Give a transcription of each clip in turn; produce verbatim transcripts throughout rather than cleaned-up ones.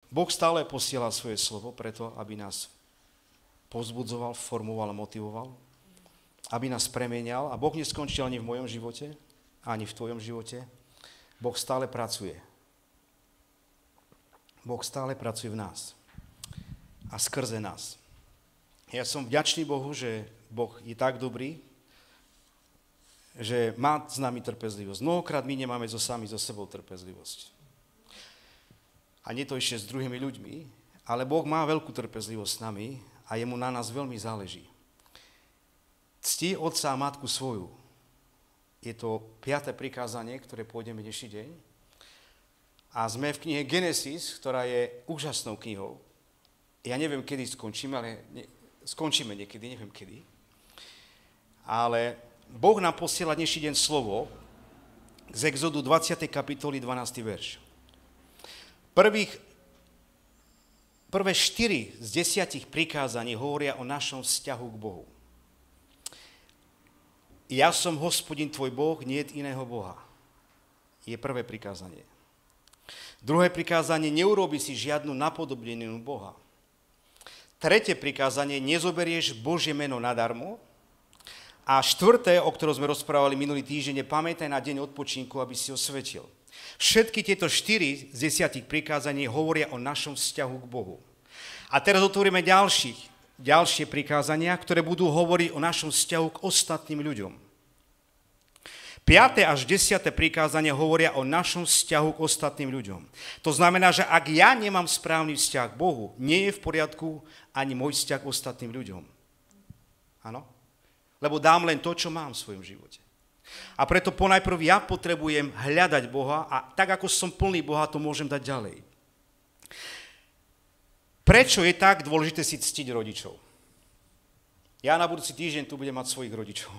Boh stále posiela svoje slovo preto, aby nás povzbudzoval, formoval, motivoval, aby nás premienial. A Boh neskončil ani v mojom živote, ani v tvojom živote. Boh stále pracuje. Boh stále pracuje v nás a skrze nás. Ja som vďačný Bohu, že Boh je tak dobrý, že má s nami trpezlivosť. Mnohokrát my nemáme so sami so sebou trpezlivosť. A nie to ešte s druhými ľuďmi, ale Boh má veľkú trpezlivosť s nami a jemu na nás veľmi záleží. Cti otca a matku svoju. Je to piate prikázanie, ktoré pôjdeme dnešný deň. A sme v knihe Genesis, ktorá je úžasnou knihou. Ja neviem, kedy skončíme, ale ne, skončíme niekedy, neviem kedy. Ale Boh nám posiela dnešný deň slovo z Exodu dvadsiatej kapitoly dvanásty verš. Prvých, prvé štyri z desiatich prikázaní hovoria o našom vzťahu k Bohu. Ja som Hospodin tvoj Boh, niet iného Boha. Je prvé prikázanie. Druhé prikázanie, neurobi si žiadnu napodobnenú Boha. Tretie prikázanie, nezoberieš Božie meno nadarmo. A štvrté, o ktorom sme rozprávali minulý týždeň, pamätaj na deň odpočinku, aby si ho svetil. Všetky tieto štyri z desiatich prikázaní hovoria o našom vzťahu k Bohu. A teraz otvoríme ďalších, ďalšie prikázania, ktoré budú hovoriť o našom vzťahu k ostatným ľuďom. Piate až desiate prikázania hovoria o našom vzťahu k ostatným ľuďom. To znamená, že ak ja nemám správny vzťah k Bohu, nie je v poriadku ani môj vzťah k ostatným ľuďom. Áno? Lebo dám len to, čo mám v svojom živote. A preto ponajprv ja potrebujem hľadať Boha a tak, ako som plný Boha, to môžem dať ďalej. Prečo je tak dôležité si ctiť rodičov? Ja na budúci týždeň tu budem mať svojich rodičov.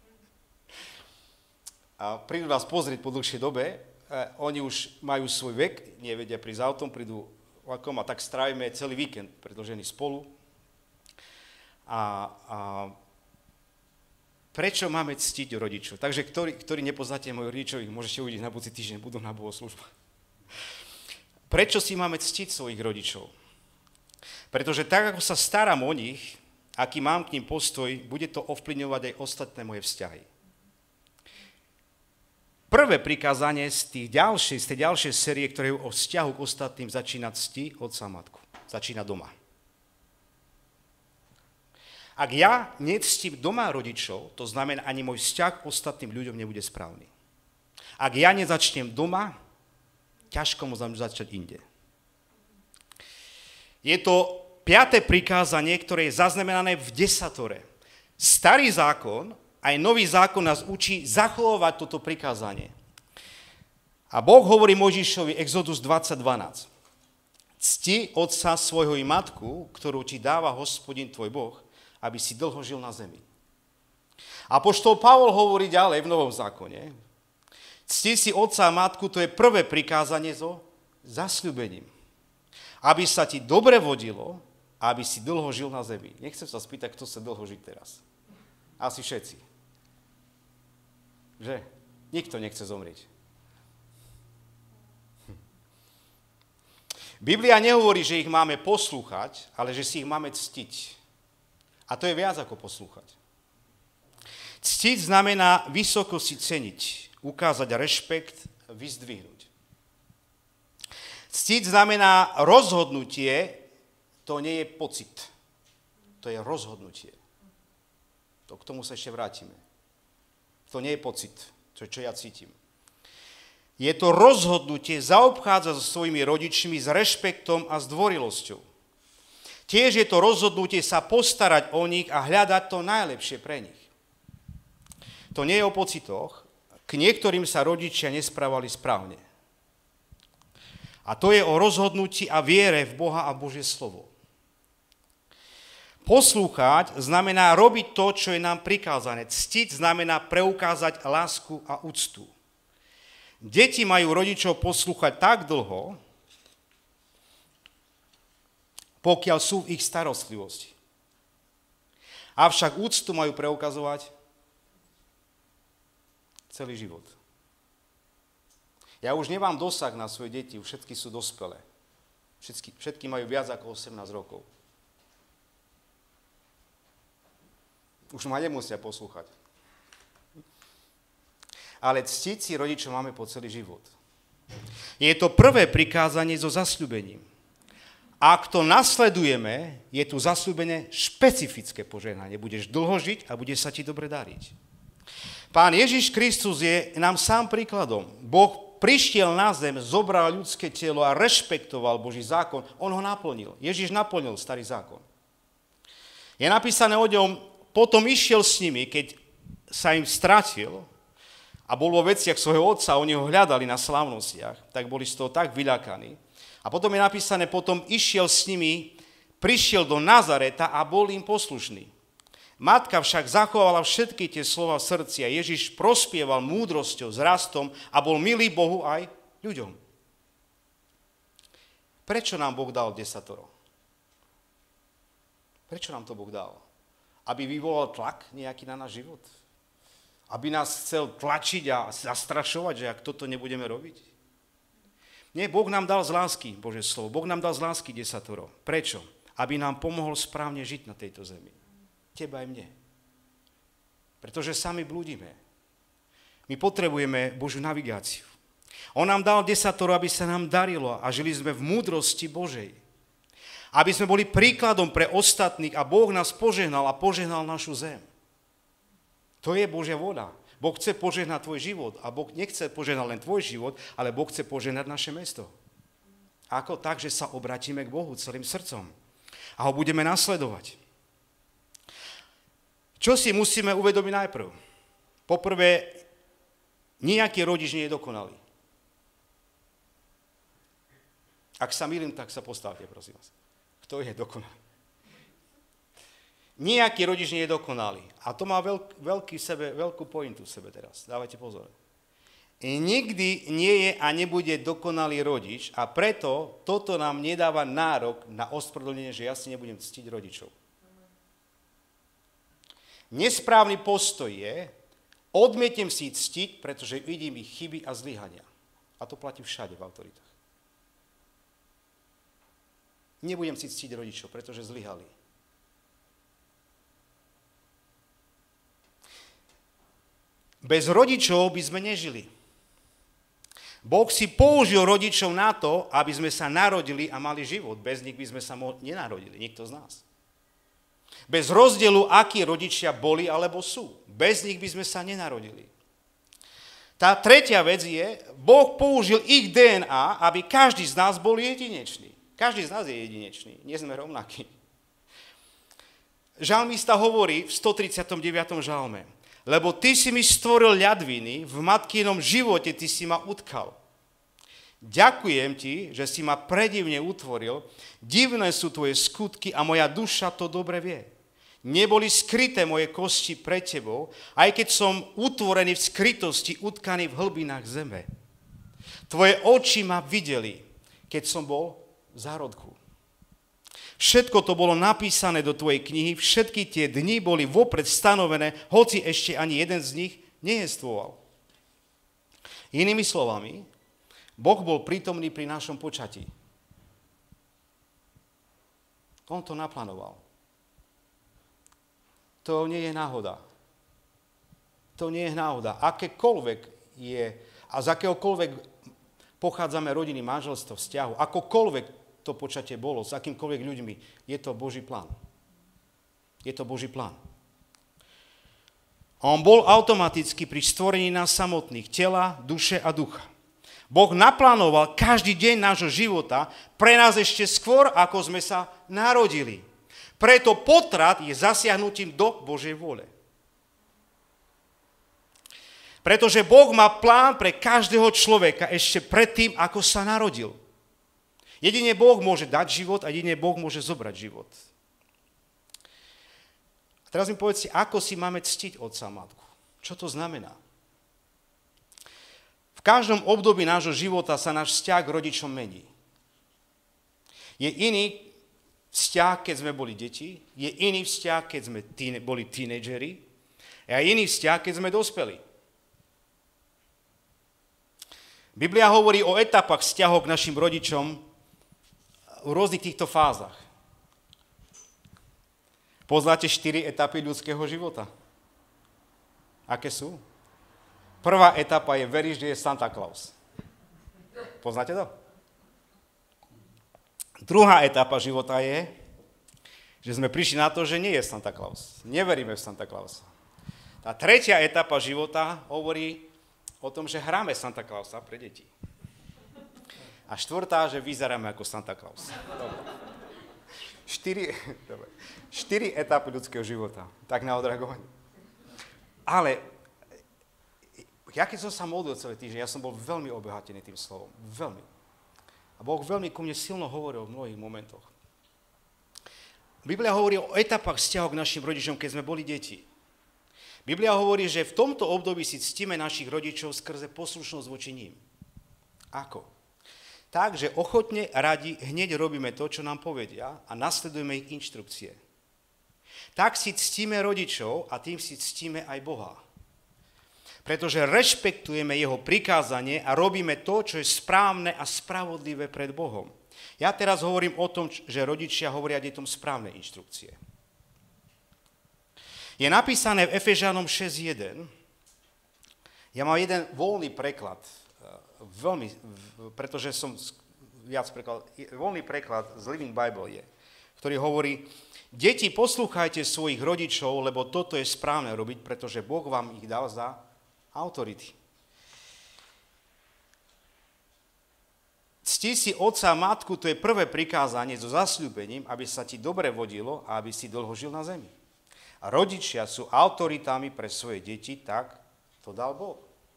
A prídu vás pozrieť po dlhšej dobe, oni už majú svoj vek, nevedia prísť autom, prídu vlakom a tak strávime celý víkend predĺžený spolu. A, a prečo máme ctiť rodičov? Takže, ktorí, ktorí nepoznáte mojich rodičov, ich môžete uvidieť na budúci týždeň, budú na bohoslúžbách. Prečo si máme ctiť svojich rodičov? Pretože tak, ako sa starám o nich, aký mám k ním postoj, bude to ovplyvňovať aj ostatné moje vzťahy. Prvé prikázanie z, tých ďalšej, z tej ďalšej série, ktoré je o vzťahu k ostatným, začína cti otca a matku. Začína doma. Ak ja nectím doma rodičov, to znamená, ani môj vzťah k ostatným ľuďom nebude správny. Ak ja nezačnem doma, ťažko môžem začať inde. Je to piate prikázanie, ktoré je zaznamenané v desatore. Starý zákon, aj nový zákon nás učí zachovávať toto prikázanie. A Boh hovorí Mojžišovi, Exodus dvadsať dvanásť. Cti otca svojho i matku, ktorú ti dáva Hospodin tvoj Boh, aby si dlho žil na zemi. Apoštol Pavol hovorí ďalej v Novom zákone. Cti si otca a matku, to je prvé prikázanie so zasľúbením. Aby sa ti dobre vodilo a aby si dlho žil na zemi. Nechcem sa spýtať, kto sa dlho žiť teraz. Asi všetci. Že? Nikto nechce zomrieť. Hm. Biblia nehovorí, že ich máme poslúchať, ale že si ich máme ctiť. A to je viac ako poslúchať. Ctiť znamená vysoko si ceniť, ukázať rešpekt, vyzdvihnúť. Ctiť znamená rozhodnutie, to nie je pocit. To je rozhodnutie. To k tomu sa ešte vrátime. To nie je pocit, čo, čo ja cítim. Je to rozhodnutie zaobchádzať so svojimi rodičmi s rešpektom a s dvorilosťou. Tiež je to rozhodnutie sa postarať o nich a hľadať to najlepšie pre nich. To nie je o pocitoch. K niektorým sa rodičia nesprávali správne. A to je o rozhodnutí a viere v Boha a Božie slovo. Poslúchať znamená robiť to, čo je nám prikázané. Ctiť znamená preukázať lásku a úctu. Deti majú rodičov poslúchať tak dlho, pokiaľ sú v ich starostlivosti. Avšak úctu majú preukazovať celý život. Ja už nemám dosah na svoje deti, všetky sú dospelé. Všetky, všetky majú viac ako osemnásť rokov. Už ma nemusia poslúchať. Ale ctiť si rodičov máme po celý život. Je to prvé prikázanie so zasľúbením. Ak to nasledujeme, je tu zasľúbené špecifické požehnanie. Budeš dlho žiť a bude sa ti dobre dariť. Pán Ježiš Kristus je nám sám príkladom. Boh prišiel na zem, zobral ľudské telo a rešpektoval Boží zákon. On ho naplnil. Ježiš naplnil starý zákon. Je napísané o ňom, potom išiel s nimi, keď sa im stratil a bol vo veciach svojho otca, oni ho hľadali na slávnostiach, tak boli z toho tak vyľakaní. A potom je napísané, potom išiel s nimi, prišiel do Nazareta a bol im poslušný. Matka však zachovala všetky tie slova v srdci a Ježiš prospieval múdrosťou, zrastom a bol milý Bohu aj ľuďom. Prečo nám Boh dal desatoro? Prečo nám to Boh dal? Aby vyvolal tlak nejaký na náš život? Aby nás chcel tlačiť a zastrašovať, že ak toto nebudeme robiť? Nie, Boh nám dal z lásky, Božie slovo. Boh nám dal z lásky desatoro. Prečo? Aby nám pomohol správne žiť na tejto zemi. Teba aj mne. Pretože sami blúdime. My potrebujeme Božiu navigáciu. On nám dal desatoro, aby sa nám darilo a žili sme v múdrosti Božej. Aby sme boli príkladom pre ostatných a Boh nás požehnal a požehnal našu zem. To je Božia vôľa. Boh chce požehnať tvoj život a Boh nechce požehnať len tvoj život, ale Boh chce požehnať naše mesto. Ako tak, že sa obratíme k Bohu celým srdcom a ho budeme nasledovať. Čo si musíme uvedomiť najprv? Poprvé, nejaký rodič nie je dokonalý. Ak sa mýlim, tak sa postavte, prosím vás. Kto je dokonalý? Nejaký rodič nie je dokonalý. A to má veľk, veľký sebe, veľkú pointu v sebe teraz. Dávajte pozor. I nikdy nie je a nebude dokonalý rodič a preto toto nám nedáva nárok na ospravedlnenie, že ja si nebudem ctiť rodičov. Nesprávny postoj je, odmietnem si ctiť, pretože vidím ich chyby a zlyhania. A to platí všade v autoritách. Nebudem si ctiť rodičov, pretože zlyhali. Bez rodičov by sme nežili. Boh si použil rodičov na to, aby sme sa narodili a mali život. Bez nich by sme sa nenarodili, nikto z nás. Bez rozdielu, akí rodičia boli alebo sú. Bez nich by sme sa nenarodili. Tá tretia vec je, Boh použil ich dé en á, aby každý z nás bol jedinečný. Každý z nás je jedinečný, nie sme rovnakí. Žalmista hovorí v stotridsiatom deviatom žalme, lebo ty si mi stvoril ľadviny, v matkinom živote ty si ma utkal. Ďakujem ti, že si ma predivne utvoril, divné sú tvoje skutky a moja duša to dobre vie. Neboli skryté moje kosti pred tebou, aj keď som utvorený v skrytosti, utkaný v hlbinách zeme. Tvoje oči ma videli, keď som bol v zárodku. Všetko to bolo napísané do tvojej knihy, všetky tie dni boli vopred stanovené, hoci ešte ani jeden z nich nejestoval. Inými slovami, Boh bol prítomný pri našom počatí. On to naplánoval. To nie je náhoda. To nie je náhoda. Akékoľvek je, a z akéhokoľvek pochádzame rodiny, manželstvo, vzťahu, akokoľvek to počatie bolo, s akýmkoľvek ľuďmi, je to Boží plán. Je to Boží plán. On bol automaticky pri stvorení nás samotných, tela, duše a ducha. Boh naplánoval každý deň nášho života pre nás ešte skôr, ako sme sa narodili. Preto potrat je zasiahnutím do Božej vôle. Pretože Boh má plán pre každého človeka ešte predtým, ako sa narodil. Jedine Boh môže dať život a jedine Boh môže zobrať život. A teraz mi povedzte, ako si máme ctiť otca a matku? Čo to znamená? V každom období nášho života sa náš vzťah k rodičom mení. Je iný vzťah, keď sme boli deti, je iný vzťah, keď sme tíne, boli tínedžeri a iný vzťah, keď sme dospeli. Biblia hovorí o etapách vzťahov k našim rodičom v rôznych týchto fázach. Poznáte štyri etapy ľudského života? Aké sú? Prvá etapa je, veríš, že je Santa Claus. Poznáte to? Druhá etapa života je, že sme prišli na to, že nie je Santa Claus. Neveríme v Santa Clausa. Tá tretia etapa života hovorí o tom, že hráme Santa Clausa pre deti. A štvrtá, že vyzeráme ako Santa Claus. Dobre. Štyri, dobre. Štyri etapy ľudského života. Tak na odreagovanie. Ale ja keď som sa modlil celý týždeň, ja som bol veľmi obohatený tým slovom. Veľmi. A Boh veľmi ku mne silno hovoril v mnohých momentoch. Biblia hovorí o etapách vzťahov k našim rodičom, keď sme boli deti. Biblia hovorí, že v tomto období si ctíme našich rodičov skrze poslušnosť voči ním. Ako? Tak, že ochotne, radi, hneď robíme to, čo nám povedia a nasledujeme ich inštrukcie. Tak si ctíme rodičov a tým si ctíme aj Boha. Pretože rešpektujeme jeho prikázanie a robíme to, čo je správne a spravodlivé pred Bohom. Ja teraz hovorím o tom, že rodičia hovoria deťom správne inštrukcie. Je napísané v Efežanom šesť jeden. Ja mám jeden voľný preklad, veľmi, pretože som viac preklad, voľný preklad z Living Bible je, ktorý hovorí, deti, poslúchajte svojich rodičov, lebo toto je správne robiť, pretože Boh vám ich dal za autority. Cti si otca a matku, to je prvé prikázanie so zasľúbením, aby sa ti dobre vodilo a aby si dlho žil na zemi. A rodičia sú autoritami pre svoje deti, tak to dal Boh.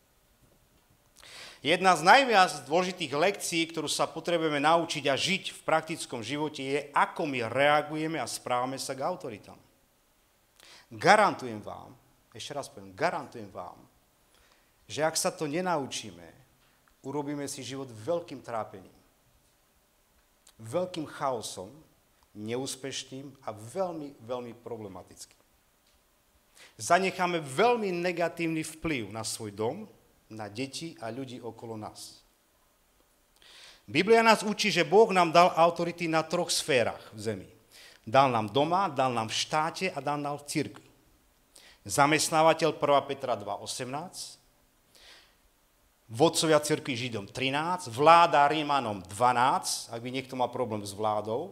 Jedna z najviac dôležitých lekcií, ktorú sa potrebujeme naučiť a žiť v praktickom živote, je, ako my reagujeme a správame sa k autoritám. Garantujem vám, ešte raz poviem, garantujem vám, že ak sa to nenaučíme, urobíme si život veľkým trápením, veľkým chaosom, neúspešným a veľmi, veľmi problematickým. Zanecháme veľmi negatívny vplyv na svoj dom, na deti a ľudí okolo nás. Biblia nás učí, že Boh nám dal autority na troch sférach v zemi. Dal nám doma, dal nám v štáte a dal nám v cirkvi. Zamestnávateľ prvá Petra dva osemnásť, vodcovia cirkvi Židom trinásť, vláda Rímanom dvanásť, ak by niekto mal problém s vládou,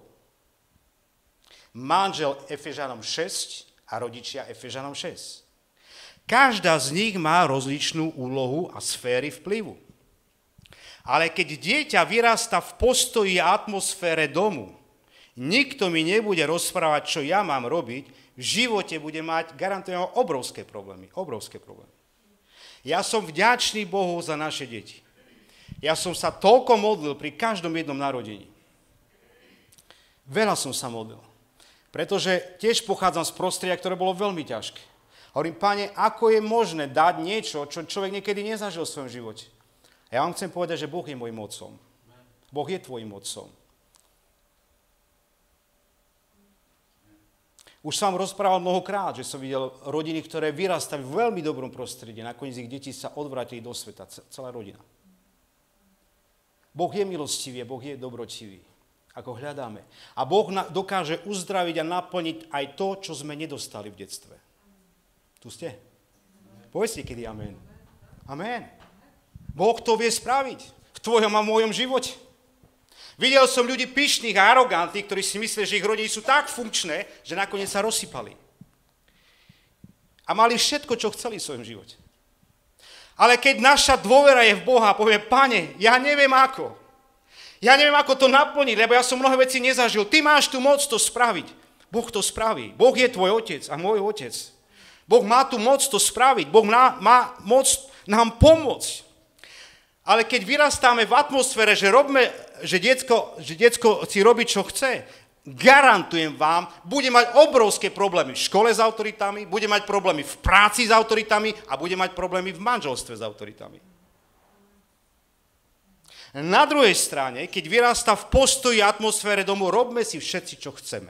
manžel Efežanom šesť a rodičia Efežanom šesť. Každá z nich má rozličnú úlohu a sféry vplyvu. Ale keď dieťa vyrastá v postoji a atmosfére domu, nikto mi nebude rozprávať, čo ja mám robiť, v živote bude mať, garantujem, obrovské problémy. Obrovské problémy. Ja som vďačný Bohu za naše deti. Ja som sa toľko modlil pri každom jednom narodení. Veľa som sa modlil. Pretože tiež pochádzam z prostredia, ktoré bolo veľmi ťažké. Hovorím, Pane, ako je možné dať niečo, čo človek niekedy nezažil v svojom živote? A ja vám chcem povedať, že Boh je môjim otcom. Boh je tvojim otcom. Už som vám rozprával mnohokrát, že som videl rodiny, ktoré vyrastali v veľmi dobrom prostredí. Nakoniec ich deti sa odvrátili do sveta, celá rodina. Boh je milostivý, Boh je dobrotivý, ako hľadáme. A Boh dokáže uzdraviť a naplniť aj to, čo sme nedostali v detstve. Tu ste? Povedzte, kedy amen. Amen. Boh to vie spraviť v tvojom a mojom živote. Videl som ľudí pyšných a arogantných, ktorí si myslia, že ich rodiny sú tak funkčné, že nakoniec sa rozsypali. A mali všetko, čo chceli v svojom živote. Ale keď naša dôvera je v Boha a povie, Pane, ja neviem ako. Ja neviem, ako to naplniť, lebo ja som mnohé veci nezažil. Ty máš tu moc to spraviť. Boh to spraví. Boh je tvoj otec a môj otec. Boh má tu moc to spraviť. Boh má, má moc nám pomôcť. Ale keď vyrastáme v atmosfére, že, robíme, že, decko, že decko si robí, čo chce, garantujem vám, bude mať obrovské problémy v škole s autoritami, bude mať problémy v práci s autoritami a bude mať problémy v manželstve s autoritami. Na druhej strane, keď vyrastá v postoji a atmosfére domu, robme si všetci, čo chceme.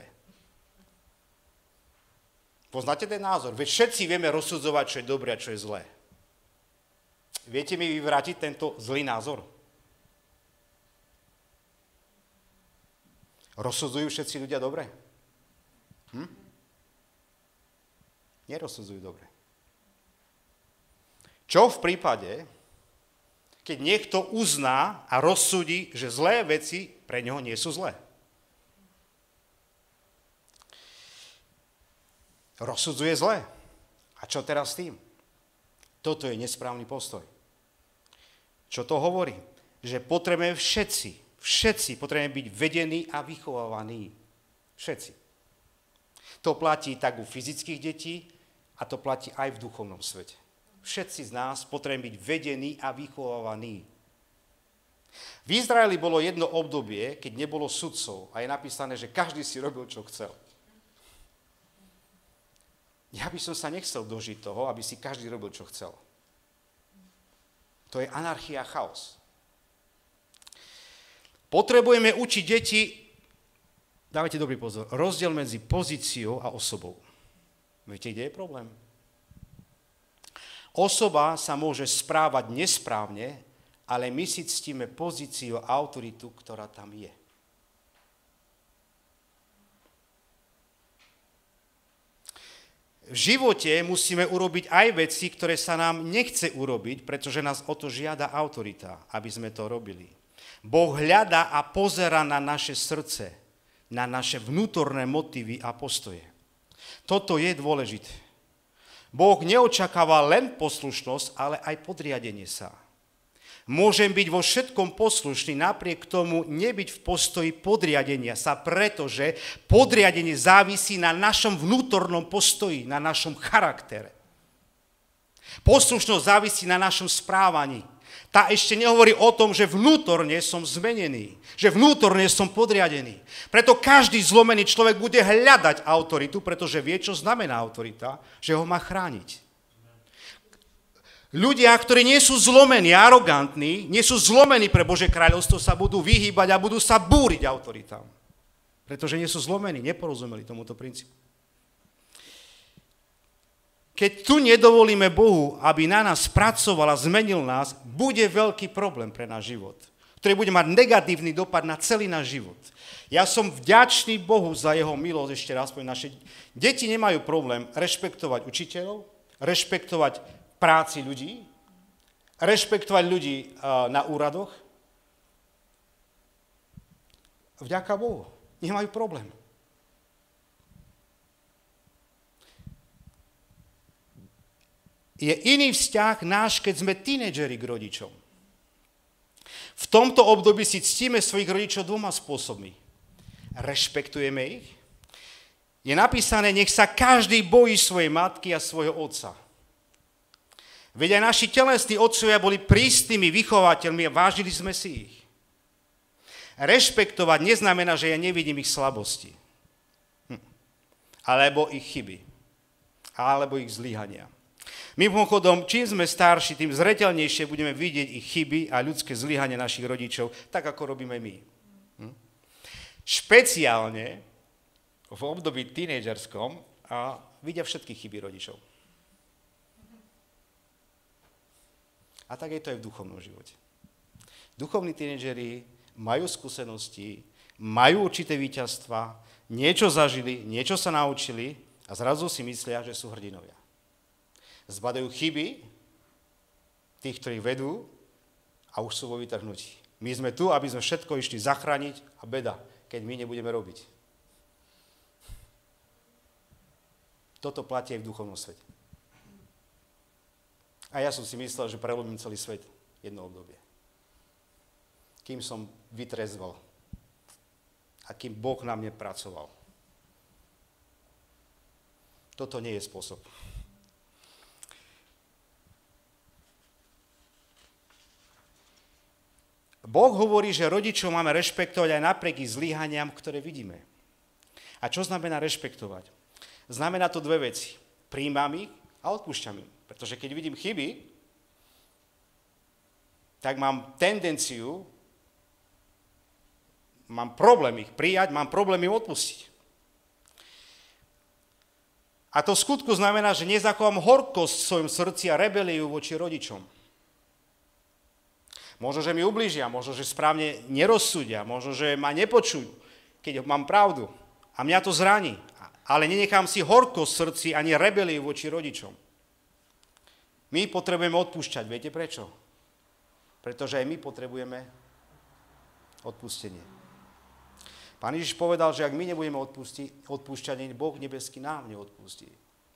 Poznáte ten názor? Veď všetci vieme rozsudzovať, čo je dobré a čo je zlé. Viete mi vyvrátiť tento zlý názor? Rozsudzujú všetci ľudia dobre? Hm? Nerozsudzujú dobre. Čo v prípade, keď niekto uzná a rozsúdi, že zlé veci pre neho nie sú zlé? Rozsudzuje zlé. A čo teraz s tým? Toto je nesprávny postoj. Čo to hovorí? Že potrebujeme všetci, všetci potrebujeme byť vedení a vychovávaní. Všetci. To platí tak u fyzických detí a to platí aj v duchovnom svete. Všetci z nás potrebujeme byť vedení a vychovávaní. V Izraeli bolo jedno obdobie, keď nebolo sudcov a je napísané, že každý si robil, čo chcel. Ja by som sa nechcel dožiť toho, aby si každý robil, čo chcel. To je anarchia a chaos. Potrebujeme učiť deti, dávajte dobrý pozor, rozdiel medzi pozíciou a osobou. Viete, kde je problém? Osoba sa môže správať nesprávne, ale my si ctíme pozíciu a autoritu, ktorá tam je. V živote musíme urobiť aj veci, ktoré sa nám nechce urobiť, pretože nás o to žiada autorita, aby sme to robili. Boh hľadá a pozerá na naše srdce, na naše vnútorné motívy a postoje. Toto je dôležité. Boh neočakáva len poslušnosť, ale aj podriadenie sa. Môžem byť vo všetkom poslušný, napriek tomu nebyť v postoji podriadenia sa, pretože podriadenie závisí na našom vnútornom postoji, na našom charaktere. Poslušnosť závisí na našom správaní. Tá ešte nehovorí o tom, že vnútorne som zmenený, že vnútorne som podriadený. Preto každý zlomený človek bude hľadať autoritu, pretože vie, čo znamená autorita, že ho má chrániť. Ľudia, ktorí nie sú zlomení, arogantní, nie sú zlomení pre Božie kráľovstvo, sa budú vyhýbať a budú sa búriť autoritám. Pretože nie sú zlomení, neporozumeli tomuto princípu. Keď tu nedovolíme Bohu, aby na nás pracoval a zmenil nás, bude veľký problém pre náš život, ktorý bude mať negatívny dopad na celý náš život. Ja som vďačný Bohu za jeho milosť, ešte raz poviem, naše deti nemajú problém rešpektovať učiteľov, rešpektovať práci ľudí, rešpektovať ľudí na úradoch. Vďaka Bohu, nemajú problém. Je iný vzťah náš, keď sme tínedžeri k rodičom. V tomto období si ctíme svojich rodičov dvoma spôsobmi. Rešpektujeme ich. Je napísané, nech sa každý bojí svojej matky a svojho otca. Veď aj naši telesní otcovia boli prísnymi vychovateľmi a vážili sme si ich. Rešpektovať neznamená, že ja nevidím ich slabosti. Hm. Alebo ich chyby. Alebo ich zlyhania. Mimochodom, čím sme starší, tým zreteľnejšie budeme vidieť ich chyby a ľudské zlyhanie našich rodičov, tak ako robíme my. Hm? Špeciálne v období tínedžerskom a vidia všetky chyby rodičov. A tak je to aj v duchovnom živote. Duchovní tínedžeri majú skúsenosti, majú určité víťazstva, niečo zažili, niečo sa naučili a zrazu si myslia, že sú hrdinovia. Zbadajú chyby tých, ktorí vedú a už sú vo vytrhnutí. My sme tu, aby sme všetko išli zachrániť a beda, keď my nebudeme robiť. Toto platí aj v duchovnom svete. A ja som si myslel, že prelomím celý svet jedno obdobie. Kým som vytrezval a kým Boh na mne pracoval. Toto nie je spôsob. Boh hovorí, že rodičov máme rešpektovať aj napriek ich zlyhaniam, ktoré vidíme. A čo znamená rešpektovať? Znamená to dve veci. Prijímam ich a odpúšťam ich. Pretože keď vidím chyby, tak mám tendenciu, mám problém ich prijať, mám problém ich odpustiť. A to v skutku znamená, že nezachovám horkosť v svojom srdci a rebeliu voči rodičom. Možno, že mi ublížia, možno, že správne nerozsúdia, možno, že ma nepočujú. keď mám pravdu a mňa to zraní, ale nenechám si horko v srdci ani rebeliu voči rodičom. My potrebujeme odpúšťať. Viete prečo? Pretože aj my potrebujeme odpustenie. Pán Ježiš povedal, že ak my nebudeme odpúšťať, Boh nebeský nám neodpustí.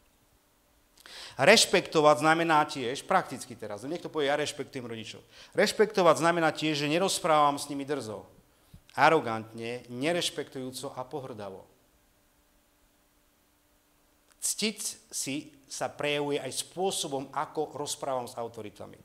Rešpektovať znamená tiež, prakticky teraz, niekto povie, ja rešpektujem rodičov. Rešpektovať znamená tiež, že nerozprávam s nimi drzo, arogantne, nerešpektujúco a pohrdavo. Ctiť si sa prejavuje aj spôsobom, ako rozprávam s autoritami.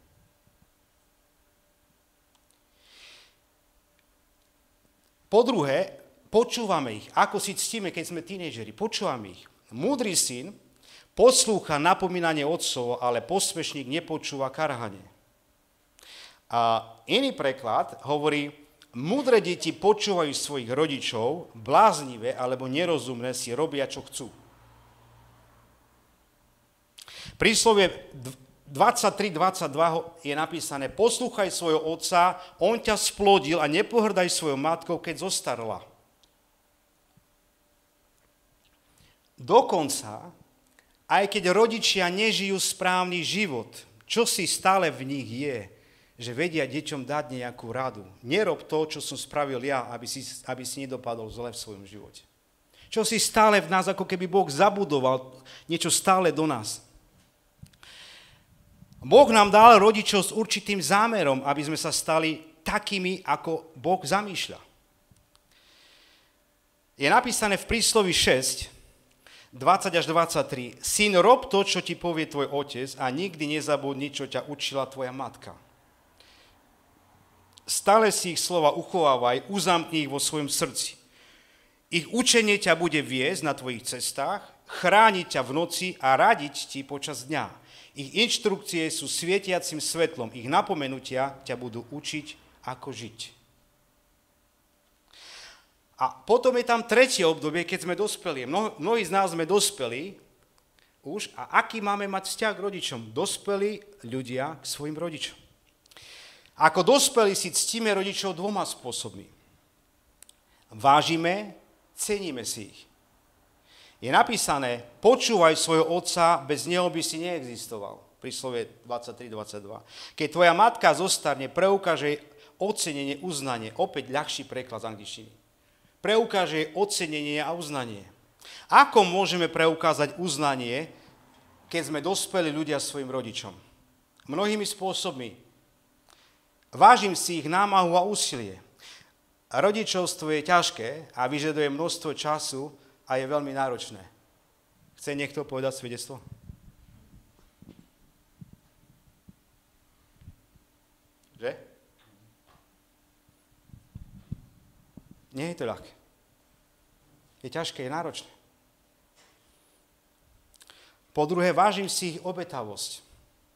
Po druhé, počúvame ich. Ako si ctíme, keď sme tínedžeri? Počúvame ich. Múdry syn poslúcha napomínanie otcov, ale posmešník nepočúva karhanie. A iný preklad hovorí, múdre deti počúvajú svojich rodičov, bláznivé alebo nerozumné si robia, čo chcú. Príslovie dvadsaťtri dvadsaťdva je napísané, poslúchaj svojho otca, on ťa splodil a nepohrdaj svojou matkou, keď zostarla. Dokonca, aj keď rodičia nežijú správny život, čo si stále v nich je, že vedia deťom dať nejakú radu. Nerob to, čo som spravil ja, aby si, aby si nedopadol zle v svojom živote. Čo si stále v nás, ako keby Boh zabudoval niečo stále do nás. Boh nám dal rodičov s určitým zámerom, aby sme sa stali takými, ako Boh zamýšľa. Je napísané v prísloví šesť, dvadsať až dvadsaťtri. Syn, rob to, čo ti povie tvoj otec a nikdy nezabudni, čo ťa učila tvoja matka. Stále si ich slova uchovávaj, uzamkni ich vo svojom srdci. Ich učenie ťa bude viesť na tvojich cestách, chrániť ťa v noci a radiť ti počas dňa. Ich inštrukcie sú svietiacim svetlom, ich napomenutia ťa budú učiť, ako žiť. A potom je tam tretie obdobie, keď sme dospeli. Mno, mnohí z nás sme dospeli už a aký máme mať vzťah k rodičom? Dospeli ľudia k svojim rodičom. Ako dospeli si ctíme rodičov dvoma spôsobmi. Vážime, ceníme si ich. Je napísané, počúvaj svojho otca, bez neho by si neexistoval. Príslovie dvadsaťtri dvadsaťdva. Keď tvoja matka zostarne, preukáže ocenenie, uznanie. Opäť ľahší preklad z angličtiny. Preukáže ocenenie a uznanie. Ako môžeme preukázať uznanie, keď sme dospeli ľudia svojim rodičom? Mnohými spôsobmi. Vážim si ich námahu a úsilie. Rodičovstvo je ťažké a vyžaduje množstvo času a je veľmi náročné. Chce niekto povedať svedectvo? Že? Nie je to ľahké. Je ťažké, je náročné. Po druhé, vážim si ich obetavosť.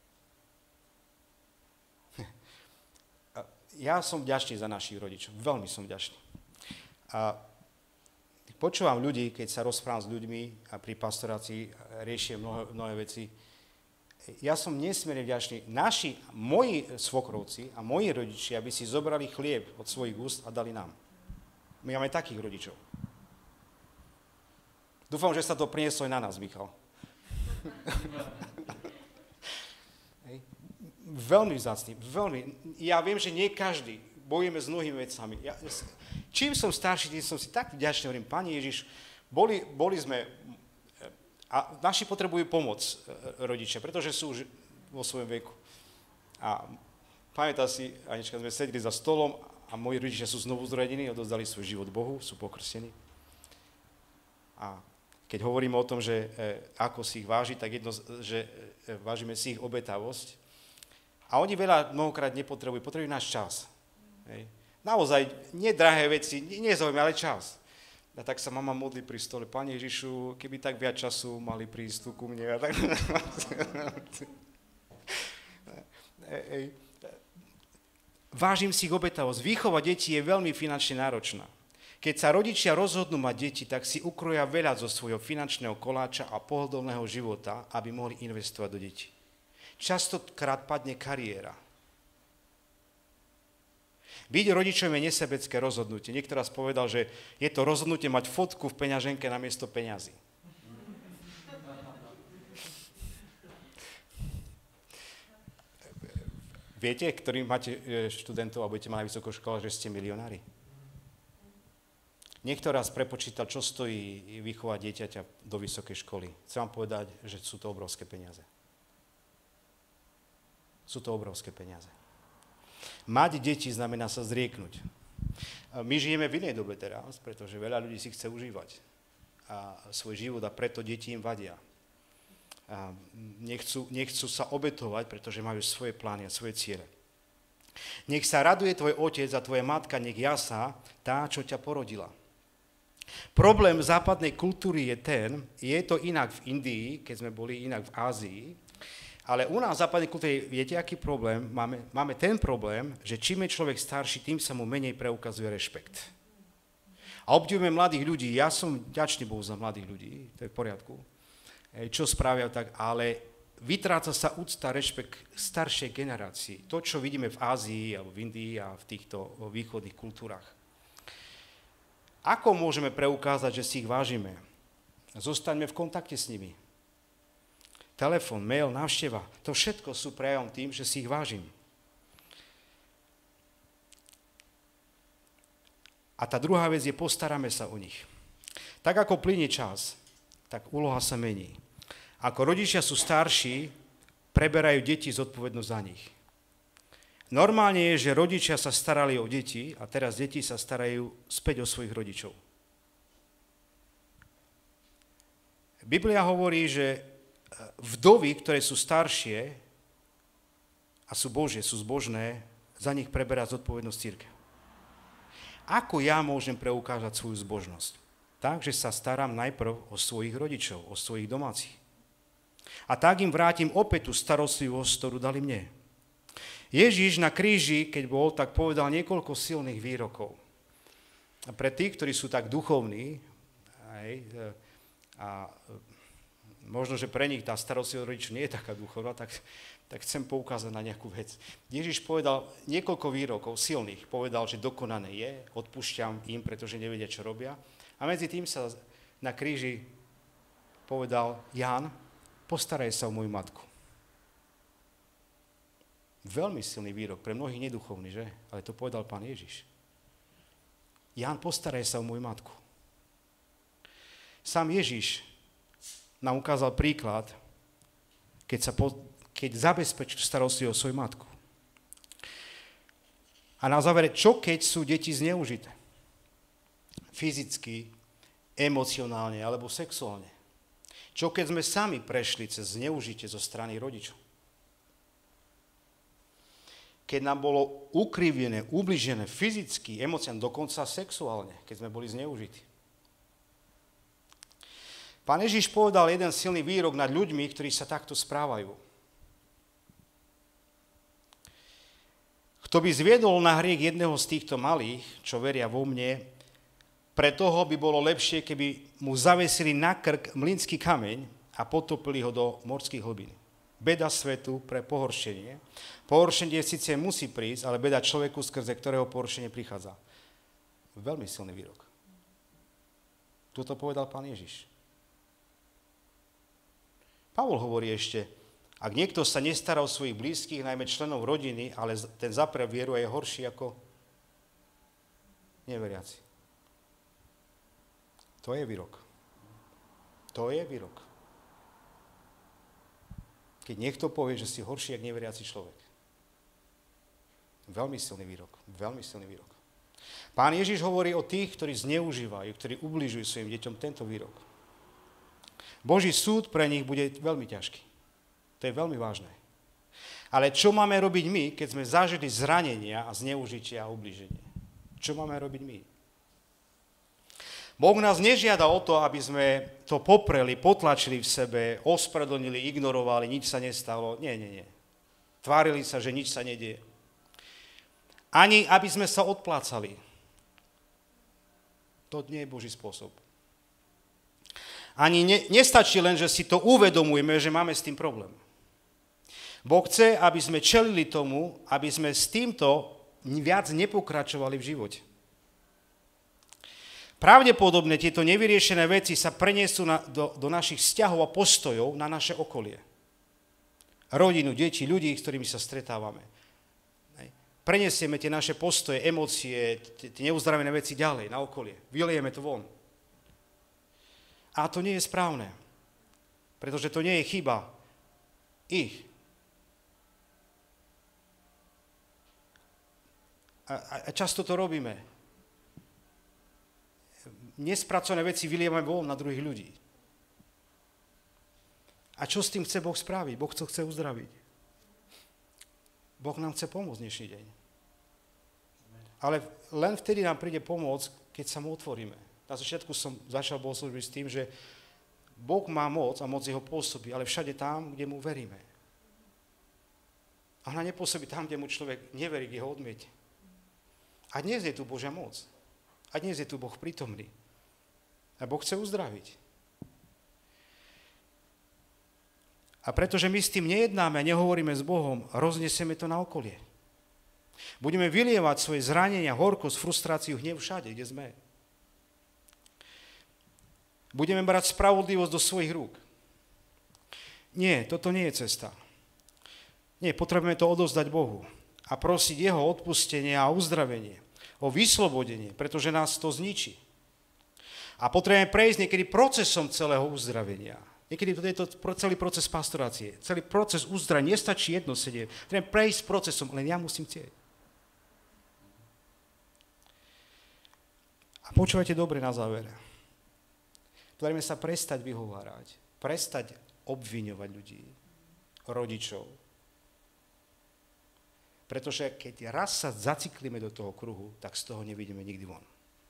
Ja som vďačný za našich rodičov. Veľmi som vďačný. A počúvam ľudí, keď sa rozprávam s ľuďmi a pri pastorácii riešim mnohé, mnohé veci. Ja som nesmierne vďačný. Naši, moji svokrovci a moji rodičia by si zobrali chlieb od svojich úst a dali nám. My máme takých rodičov. Dúfam, že sa to prinieslo aj na nás, Michal. Hej. Veľmi vzácný, veľmi. Ja viem, že nie každý, bojujeme s mnohými vecami. Ja, čím som starší, tým som si tak vďačný, hovorím, Pane Ježiš, boli, boli sme, a naši potrebujú pomoc rodičia, pretože sú už vo svojom veku. A pamätá si, Anička, sme sedeli za stolom a moji rodičia sú znovu zrodení, odozdali svoj život Bohu, sú pokrstení. A keď hovoríme o tom, že e, ako si ich váži, tak jedno, že e, vážime si ich obetavosť. A oni veľa mnohokrát nepotrebujú, potrebujú náš čas. Hej. Naozaj, nedrahé veci, nezaujímavé, ale čas. A tak sa mama modlí pri stole, Pane Ježišu, keby tak viac času mali prísť tu ku mne. A tak... Vážim si ich obetavosť. Výchova detí je veľmi finančne náročná. Keď sa rodičia rozhodnú mať deti, tak si ukroja veľa zo svojho finančného koláča a pohodlného života, aby mohli investovať do detí. Častokrát padne kariéra. Byť rodičom je nesebecké rozhodnutie. Niekto raz povedal, že je to rozhodnutie mať fotku v peňaženke namiesto peňazí. Viete, ktorí máte študentov a budete mať na vysokú škole, že ste milionári? Niekto raz prepočítal, čo stojí vychovať dieťaťa do vysokej školy. Chcem vám povedať, že sú to obrovské peniaze. Sú to obrovské peniaze. Mať deti znamená sa zrieknúť. My žijeme v inej dobe teraz, pretože veľa ľudí si chce užívať a svoj život a preto deti im vadia. A nechcú, nechcú sa obetovať, pretože majú svoje plány a svoje ciele. Nech sa raduje tvoj otec a tvoja matka, nech jasá tá, čo ťa porodila. Problém západnej kultúry je ten, je to inak v Indii, keď sme boli inak v Ázii, ale u nás v západnej kultúre, viete, aký problém? Máme, máme ten problém, že čím je človek starší, tým sa mu menej preukazuje rešpekt. A obdivujeme mladých ľudí, ja som vďačný Bohu za mladých ľudí, to je v poriadku, čo spravia tak, ale vytráca sa úcta, rešpekt staršej generácii. To, čo vidíme v Ázii, alebo v Indii a v týchto východných kultúrach. Ako môžeme preukázať, že si ich vážime? Zostaňme v kontakte s nimi. Telefón, mail, návšteva, to všetko sú prejavom tým, že si ich vážim. A tá druhá vec je, postaráme sa o nich. Tak ako plynie čas, tak úloha sa mení. Ako rodičia sú starší, preberajú deti zodpovednosť za nich. Normálne je, že rodičia sa starali o deti a teraz deti sa starajú späť o svojich rodičov. Biblia hovorí, že vdovy, ktoré sú staršie a sú Božie, sú zbožné, za nich preberá zodpovednosť cirkev. Ako ja môžem preukázať svoju zbožnosť? Tak, že sa starám najprv o svojich rodičov, o svojich domácich. A tak im vrátim opäť tú starostlivosť, ktorú dali mne. Ježiš na kríži, keď bol, tak povedal niekoľko silných výrokov. A pre tých, ktorí sú tak duchovní, aj, a možno, že pre nich tá starostlivosť rodičov nie je taká duchovná, tak, tak chcem poukázať na nejakú vec. Ježiš povedal niekoľko výrokov silných. Povedal, že dokonané je, odpúšťam im, pretože nevedia, čo robia. A medzi tým sa na kríži povedal, Ján, postaraj sa o moju matku. Veľmi silný výrok, pre mnohých neduchovný, že? Ale to povedal Pán Ježiš. Ján, postaraj sa o moju matku. Sám Ježiš nám ukázal príklad, keď, sa po, keď zabezpečil starostlivosť o svoju matku. A na závere, čo keď sú deti zneužité? Fyzicky, emocionálne alebo sexuálne. Čo keď sme sami prešli cez zneužitie zo strany rodičov? Keď nám bolo ukrivené, ubližené fyzicky, emocionálne, dokonca sexuálne, keď sme boli zneužití. Pán Ježiš povedal jeden silný výrok nad ľuďmi, ktorí sa takto správajú. Kto by zviedol na hriech jedného z týchto malých, čo veria vo mne, pre toho by bolo lepšie, keby mu zavesili na krk mlynský kameň a potopili ho do morských hlbín. Beda svetu pre pohoršenie. Pohoršenie síce musí prísť, ale beda človeku, skrze ktorého pohoršenie prichádza. Veľmi silný výrok. Toto povedal Pán Ježiš. Pavol hovorí ešte, ak niekto sa nestará o svojich blízkych, najmä členov rodiny, ale ten zapre vieru a je horší ako neveriaci. To je výrok. To je výrok. Keď niekto povie, že si horší ako neveriaci človek. Veľmi silný výrok. Veľmi silný výrok. Pán Ježiš hovorí o tých, ktorí zneužívajú, ktorí ubližujú svojim deťom tento výrok. Boží súd pre nich bude veľmi ťažký. To je veľmi vážne. Ale čo máme robiť my, keď sme zažili zranenia a zneužitia a ubliženie? Čo máme robiť my? Boh nás nežiada o to, aby sme to popreli, potlačili v sebe, ospravedlnili, ignorovali, nič sa nestalo. Nie, nie, nie. Tvárili sa, že nič sa nedieje. Ani aby sme sa odplácali. To nie je Boží spôsob. Ani ne, nestačí len, že si to uvedomujeme, že máme s tým problém. Boh chce, aby sme čelili tomu, aby sme s týmto viac nepokračovali v živote. Pravdepodobne tieto nevyriešené veci sa preniesú na, do, do našich vzťahov a postojov na naše okolie. Rodinu, deti, ľudí, s ktorými sa stretávame. Preniesieme tie naše postoje, emócie, tie neuzdravené veci ďalej na okolie. Vylijeme to von. A to nie je správne, pretože to nie je chyba ich. A, a často to robíme. Nespracované veci vylievame von na druhých ľudí. A čo s tým chce Boh spraviť? Boh to chce uzdraviť. Boh nám chce pomôcť dnešný deň. Ale len vtedy nám príde pomôcť, keď sa mu otvoríme. Na začiatku som začal bohoslužby s tým, že Boh má moc a moc jeho pôsobí, ale všade tam, kde mu veríme. A ona nepôsobí tam, kde mu človek neverí, kde ho odmiete. A dnes je tu Božia moc. A dnes je tu Boh prítomný. A Boh chce uzdraviť. A pretože my s tým nejednáme a nehovoríme s Bohom, roznesieme to na okolie. Budeme vylievať svoje zranenia, horkosť, frustráciu, hnev všade, kde sme. Budeme brať spravodlivosť do svojich rúk. Nie, toto nie je cesta. Nie, potrebujeme to odovzdať Bohu a prosiť jeho odpustenie a uzdravenie, o vyslobodenie, pretože nás to zničí. A potrebujeme prejsť niekedy procesom celého uzdravenia. Niekedy to je to celý proces pastorácie, celý proces uzdravenia. Nestačí jedno sedieť. Potrebujeme prejsť procesom, len ja musím chcieť. A počúvajte dobre na záver. Potrebujeme sa prestať vyhovárať, prestať obviňovať ľudí, rodičov. Pretože keď raz sa zaciklíme do toho kruhu, tak z toho nevidíme nikdy von.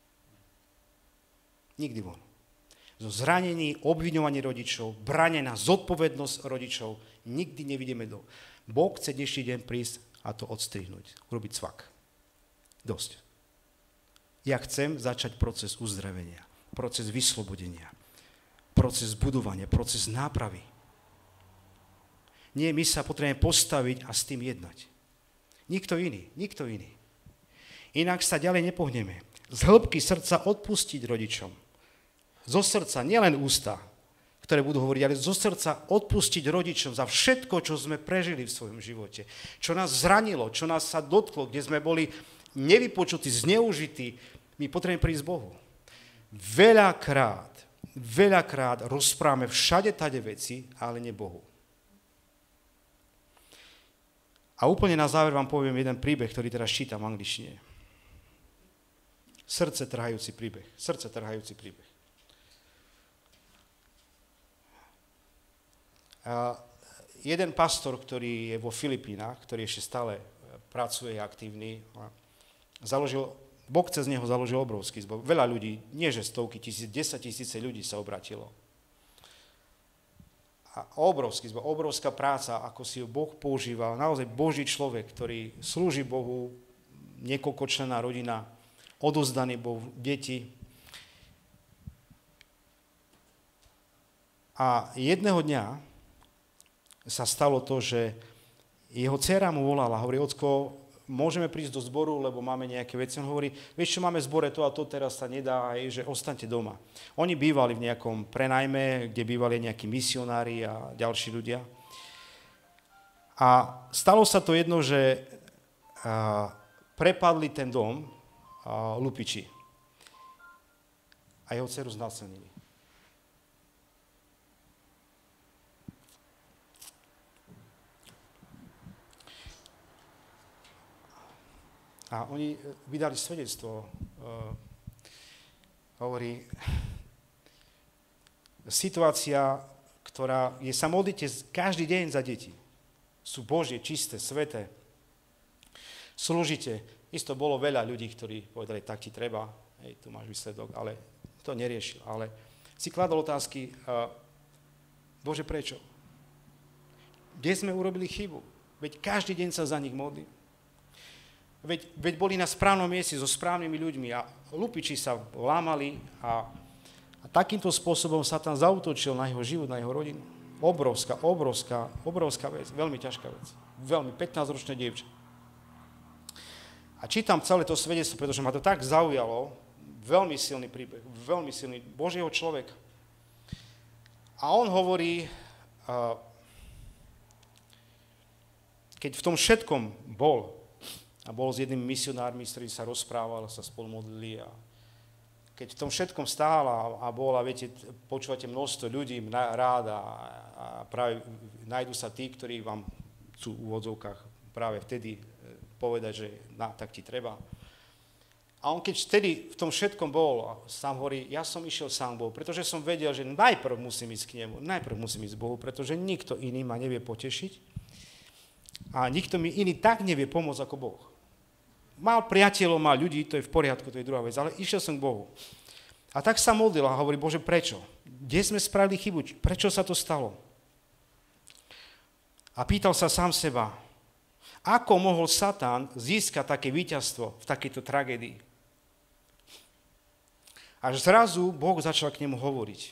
Nikdy von. Zo zranení, obviňovaní rodičov, branie na zodpovednosť rodičov, nikdy nevidíme do. Boh chce dnešný deň prísť a to odstrihnúť, urobiť cvak. Dosť. Ja chcem začať proces uzdravenia, proces vyslobodenia, proces budovania, proces nápravy. Nie, my sa potrebujeme postaviť a s tým jednať. Nikto iný, nikto iný. Inak sa ďalej nepohneme. Z hĺbky srdca odpustiť rodičom. Zo srdca, nielen ústa, ktoré budú hovoriť, ale zo srdca odpustiť rodičom za všetko, čo sme prežili v svojom živote. Čo nás zranilo, čo nás sa dotklo, kde sme boli nevypočutí, zneužití. My potrebujeme prísť Bohu. Veľakrát, veľakrát rozprávame všade tade veci, ale nie Bohu. A úplne na záver vám poviem jeden príbeh, ktorý teraz čítam v angličtine. Srdce trhajúci príbeh. Srdce trhajúci príbeh. A jeden pastor, ktorý je vo Filipínach, ktorý ešte stále pracuje, je aktívny, založil, Boh cez neho založil obrovský zbor. Veľa ľudí, nie že stovky tisíc, desať tisíce ľudí sa obratilo. A obrovský zbor, obrovská práca, ako si ho Boh používal. Naozaj Boží človek, ktorý slúži Bohu, niekoľkočlenná rodina, odozdaný Bohu, deti. A jedného dňa sa stalo to, že jeho dcéra mu volala, hovorí, ocko, môžeme prísť do zboru, lebo máme nejaké veci. On hovorí, vieš čo, máme v zbore to a to, teraz sa nedá, aj, že ostaňte doma. Oni bývali v nejakom prenajme, kde bývali nejakí misionári a ďalší ľudia. A stalo sa to jedno, že a, prepadli ten dom a, lupiči. A jeho dceru znásilnili. A oni vydali svedectvo. Uh, hovorí, situácia, ktorá je, sa modlite každý deň za deti. Sú Božie, čisté, sveté. Slúžite. Isto bolo veľa ľudí, ktorí povedali, tak ti treba, hej, tu máš výsledok, ale to neriešil. Ale si kladol otázky, uh, Bože, prečo? Kde sme urobili chybu? Veď každý deň sa za nich modlím. Veď, veď boli na správnom mieste so správnymi ľuďmi a lupiči sa lámali a, a takýmto spôsobom sa tam zaútočil na jeho život, na jeho rodinu. Obrovská, obrovská, obrovská vec, veľmi ťažká vec. Veľmi, pätnásťročné dievča. A čítam celé to svedectvo, pretože ma to tak zaujalo, veľmi silný príbeh, veľmi silný Božieho človeka. A on hovorí, keď v tom všetkom bol, a bol s jednými misionármi, s ktorými sa rozprával, sa spolu modlili, a keď v tom všetkom stál a, a bol, a viete, počúvate množstvo ľudí rád a, a práve nájdú sa tí, ktorí vám chcú v úvodzovkách práve vtedy povedať, že na, tak ti treba. A on keď vtedy v tom všetkom bol, sám hovorí, ja som išiel sám Bohu, pretože som vedel, že najprv musím ísť k nemu, najprv musím ísť k Bohu, pretože nikto iný ma nevie potešiť a nikto mi iný tak nevie pomôcť ako Boh. Mal priateľov, mal ľudí, to je v poriadku, to je druhá vec, ale išiel som k Bohu. A tak sa modlil a hovorí, Bože, prečo? Kde sme spravili chybu? Prečo sa to stalo? A pýtal sa sám seba, ako mohol Satan získať také víťazstvo v takejto tragédii? Až zrazu Boh začal k nemu hovoriť.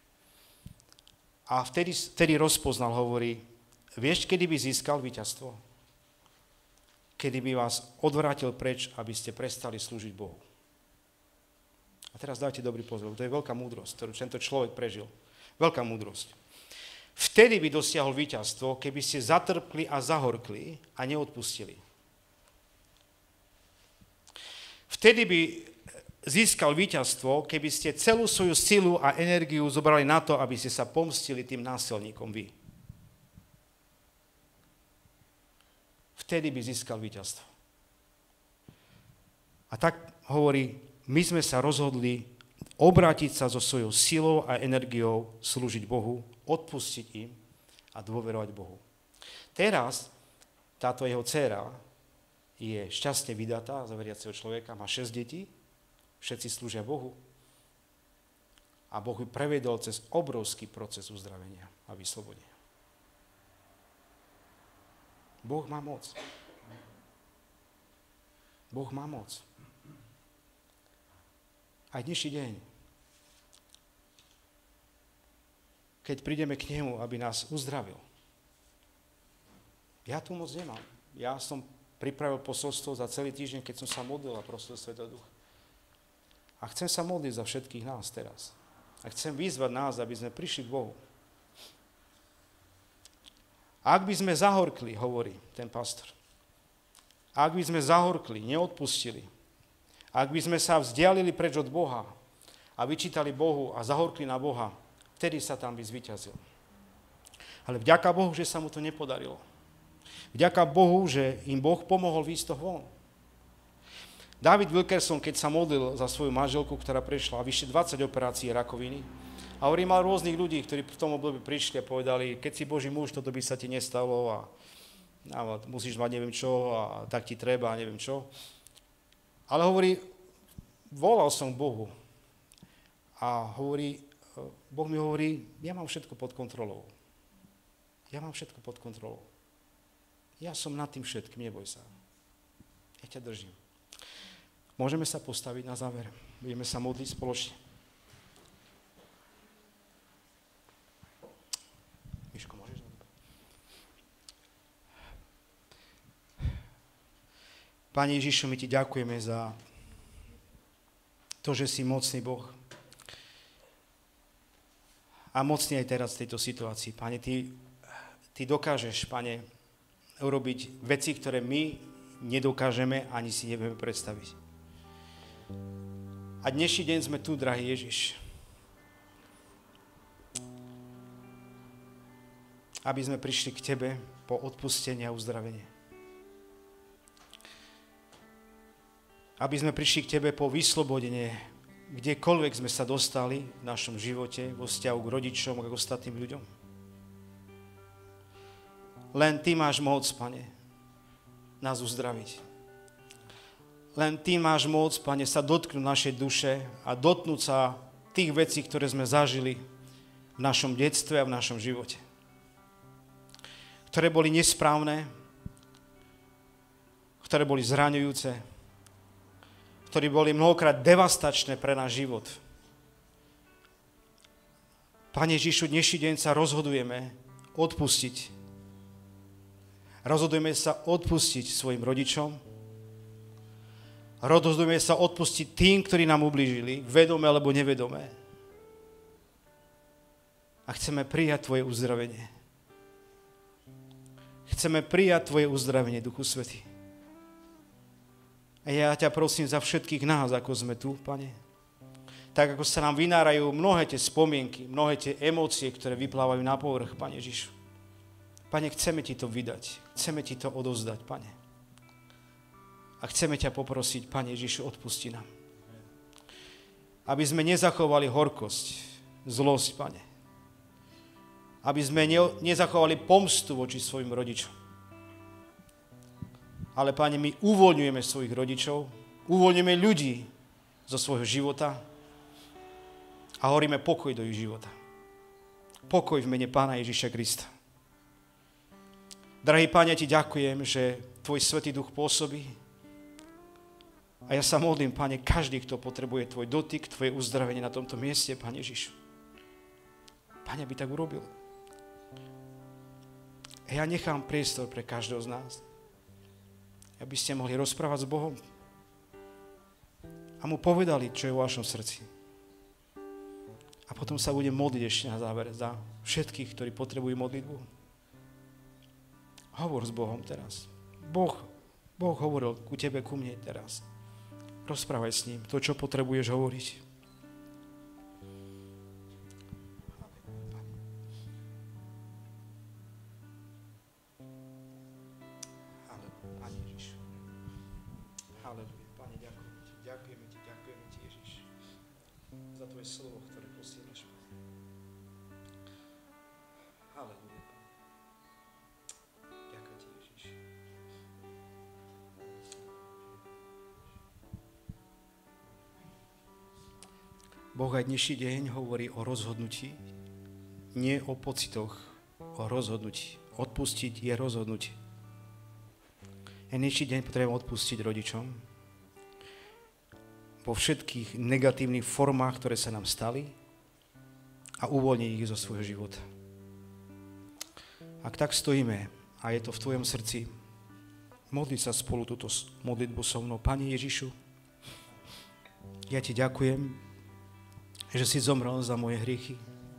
A vtedy, vtedy rozpoznal, hovorí, vieš, kedy by získal víťazstvo? Kedy by vás odvrátil preč, aby ste prestali slúžiť Bohu. A teraz dajte dobrý pozor, to je veľká múdrosť, ktorú tento človek prežil. Veľká múdrosť. Vtedy by dosiahol víťazstvo, keby ste zatrpli a zahorkli a neodpustili. Vtedy by získal víťazstvo, keby ste celú svoju silu a energiu zobrali na to, aby ste sa pomstili tým násilníkom vy. Vtedy by získal víťazstvo. A tak hovorí, my sme sa rozhodli obrátiť sa so svojou silou a energiou, slúžiť Bohu, odpustiť im a dôverovať Bohu. Teraz táto jeho dcéra je šťastne vydatá za veriaceho človeka, má šesť detí, všetci slúžia Bohu a Boh ju prevedol cez obrovský proces uzdravenia a vyslobodenia. Boh má moc. Boh má moc. Aj dnešný deň, keď prídeme k nemu, aby nás uzdravil. Ja tu moc nemám. Ja som pripravil posolstvo za celý týždeň, keď som sa modlil a prosil Svätého Ducha. A chcem sa modliť za všetkých nás teraz. A chcem vyzvať nás, aby sme prišli k Bohu. Ak by sme zahorkli, hovorí ten pastor, ak by sme zahorkli, neodpustili, ak by sme sa vzdialili preč od Boha a vyčítali Bohu a zahorkli na Boha, vtedy sa tam by zvíťazil. Ale vďaka Bohu, že sa mu to nepodarilo. Vďaka Bohu, že im Boh pomohol výjsť to von. David Wilkerson, keď sa modlil za svoju manželku, ktorá prešla vyše dvadsať operácií rakoviny, a hovorí, mal rôznych ľudí, ktorí v tom období prišli a povedali, keď si Boží muž, toto by sa ti nestalo a, a musíš mať neviem čo a tak ti treba a neviem čo. Ale hovorí, volal som Bohu a hovorí, Boh mi hovorí, ja mám všetko pod kontrolou. Ja mám všetko pod kontrolou. Ja som nad tým všetkým, neboj sa. Ja ťa držím. Môžeme sa postaviť na záver. Budeme sa modliť spoločne. Miško, môžeš? Pane Ježišu, my ti ďakujeme za to, že si mocný Boh. A mocný aj teraz v tejto situácii. Pane, ty, ty dokážeš, Pane, urobiť veci, ktoré my nedokážeme, ani si nevieme predstaviť. A dnešný deň sme tu, drahý Ježiš, aby sme prišli k Tebe po odpustenie a uzdravenie. Aby sme prišli k Tebe po vyslobodenie, kdekoľvek sme sa dostali v našom živote, vo vzťahu k rodičom a k ostatným ľuďom. Len Ty máš moc, Pane, nás uzdraviť. Len Ty máš moc, Pane, sa dotknúť našej duše a dotknúť sa tých vecí, ktoré sme zažili v našom detstve a v našom živote. Ktoré boli nesprávne, ktoré boli zraňujúce, ktoré boli mnohokrát devastačné pre náš život. Pane Ježišu, dnešný deň sa rozhodujeme odpustiť. Rozhodujeme sa odpustiť svojim rodičom, Rozhodujeme sa odpustiť tým, ktorí nám ublížili, vedome alebo nevedome. A chceme prijať Tvoje uzdravenie. Chceme prijať Tvoje uzdravenie, Duchu Svätý. A ja ťa prosím za všetkých nás, ako sme tu, Pane. Tak, ako sa nám vynárajú mnohé tie spomienky, mnohé tie emócie, ktoré vyplávajú na povrch, Pane Ježišu. Pane, chceme Ti to vydať. Chceme Ti to odovzdať, Pane. A chceme ťa poprosiť, Pane Ježišu, odpusti nám. Aby sme nezachovali horkosť, zlosť, Pane. Aby sme nezachovali pomstu voči svojim rodičom. Ale, Pane, my uvoľňujeme svojich rodičov, uvoľňujeme ľudí zo svojho života a hovoríme pokoj do ich života. Pokoj v mene Pána Ježiša Krista. Drahý Pane, Ti ďakujem, že Tvoj Svätý Duch pôsobí. A ja sa modlím, Pane, každý, kto potrebuje Tvoj dotyk, Tvoje uzdravenie na tomto mieste, Pane Ježišu. Pane, aby tak urobil. A ja nechám priestor pre každého z nás, aby ste mohli rozprávať s Bohom a mu povedali, čo je vo vašom srdci. A potom sa budem modliť ešte na záver za všetkých, ktorí potrebujú modlitbu. Hovor s Bohom teraz. Boh, Boh hovoril ku tebe, ku mne teraz. Rozprávaj s ním to, čo potrebuješ hovoriť. Slovo, ktoré posielaš. Halelujá. Ďakujem Ti, Ježiš. Boh aj dnešný deň hovorí o rozhodnutí, nie o pocitoch, o rozhodnutí. Odpustiť je rozhodnutie. A dnešný deň potrebujem odpustiť rodičom, vo všetkých negatívnych formách, ktoré sa nám stali a uvoľniť ich zo svojho života. Ak tak stojíme a je to v Tvojom srdci, modli sa spolu túto modlitbu so mnou. Pane Ježišu, ja Ti ďakujem, že si zomrel za moje hriechy,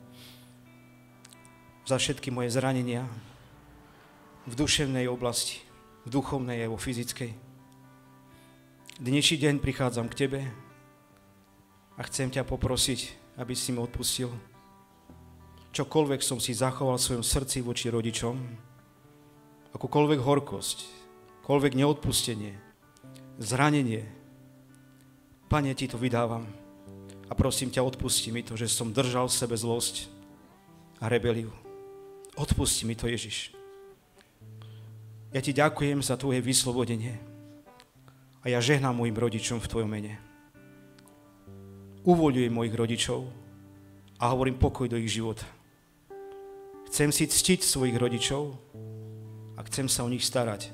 za všetky moje zranenia v duševnej oblasti, v duchovnej a vo fyzickej. Dnešný deň prichádzam k Tebe a chcem ťa poprosiť, aby si mi odpustil. Čokoľvek som si zachoval v svojom srdci voči rodičom, akúkoľvek horkosť, koľvek neodpustenie, zranenie, Pane, Ti to vydávam a prosím ťa, odpusti mi to, že som držal v sebe zlosť a rebeliu. Odpusti mi to, Ježiš. Ja Ti ďakujem za Tvoje vyslobodenie. A ja žehnám mojim rodičom v Tvojom mene. Uvoľujem mojich rodičov a hovorím pokoj do ich života. Chcem si ctiť svojich rodičov a chcem sa o nich starať.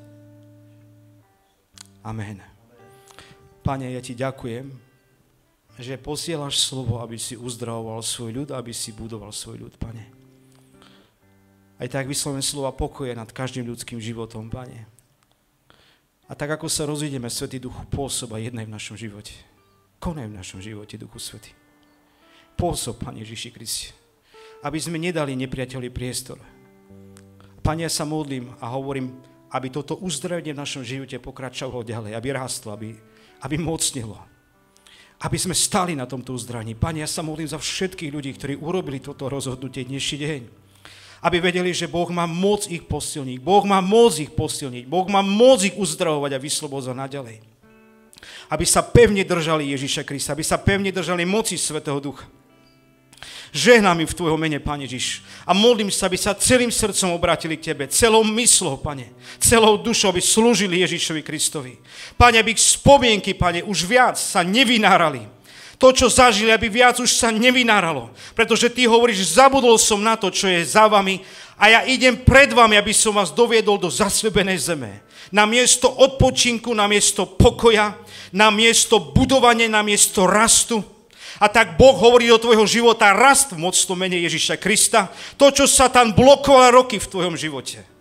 Amen. Pane, ja Ti ďakujem, že posielaš slovo, aby si uzdravoval svoj ľud, aby si budoval svoj ľud, Pane. Aj tak vyslovujem slova pokoje nad každým ľudským životom, Pane. A tak, ako sa rozídeme, Svätý Duch, pôsob a jednaj v našom živote. Konaj v našom živote, Duchu Svätý. Pôsob, Pane Ježiši Kriste, aby sme nedali nepriateľi priestor. Pane, ja sa modlím a hovorím, aby toto uzdravenie v našom živote pokračovalo ďalej, aby rástlo, aby, aby mocnilo. Aby sme stali na tomto uzdravení. Pane, ja sa modlím za všetkých ľudí, ktorí urobili toto rozhodnutie dnešný deň. Aby vedeli, že Boh má moc ich posilniť. Boh má moc ich posilniť. Boh má moc ich uzdravovať a vyslobodzovať naďalej. Aby sa pevne držali Ježiša Krista. Aby sa pevne držali moci Svätého Ducha. Žehnám im v Tvojho mene, Pane Ježiš. A modlím sa, aby sa celým srdcom obrátili k Tebe. Celou myslou, Pane. Celou dušou, aby slúžili Ježišovi Kristovi. Pane, aby ich spomienky, Pane, už viac sa nevynárali. To, čo zažili, aby viac už sa nevynáralo. Pretože Ty hovoríš, zabudol som na to, čo je za vami a ja idem pred vami, aby som vás doviedol do zasľúbenej zeme. Na miesto odpočinku, na miesto pokoja, na miesto budovania, na miesto rastu. A tak Boh hovorí do tvojho života rast v mocnom mene Ježiša Krista. To, čo sa tam blokoval roky v tvojom živote.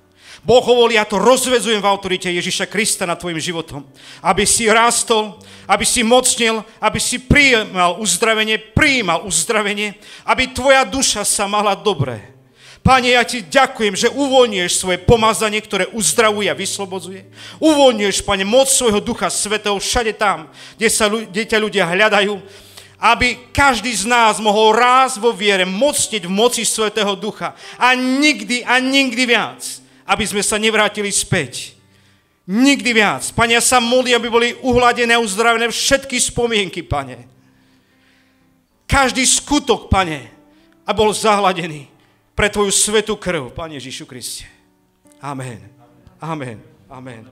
Boh hovorí, ja to rozvedzujem v autorite Ježiša Krista nad tvojim životom. Aby si rástol, aby si mocnil, aby si prijímal uzdravenie, prijímal uzdravenie, aby tvoja duša sa mala dobre. Pane, ja ti ďakujem, že uvoľňuješ svoje pomazanie, ktoré uzdravuje a vyslobodzuje. Uvoľňuješ, Pane, moc svojho Ducha Svätého všade tam, kde, sa, kde ťa ľudia hľadajú, aby každý z nás mohol rásť vo viere, mocniť v moci Svätého Ducha a nikdy a nikdy viac, aby sme sa nevrátili späť. Nikdy viac. Pane, ja sa modlím, aby boli uhladené a uzdravené všetky spomienky, Pane. Každý skutok, Pane, a bol zahladený pre tvoju svätú krv, Pane Ježišu Kriste. Amen. Amen. Amen.